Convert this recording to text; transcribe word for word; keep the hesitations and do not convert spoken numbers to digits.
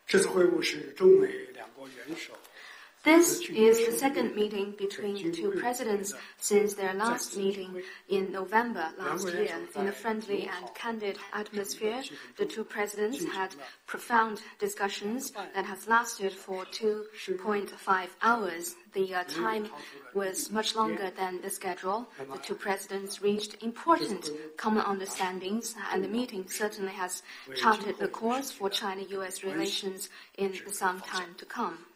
这次会晤是中美两国元首 This is the second meeting between the two presidents since their last meeting in November last year. In a friendly and candid atmosphere, the two presidents had profound discussions that has lasted for two point five hours. The uh, time was much longer than the schedule. The two presidents reached important common understandings, and the meeting certainly has charted the course for China-U S relations in some time to come.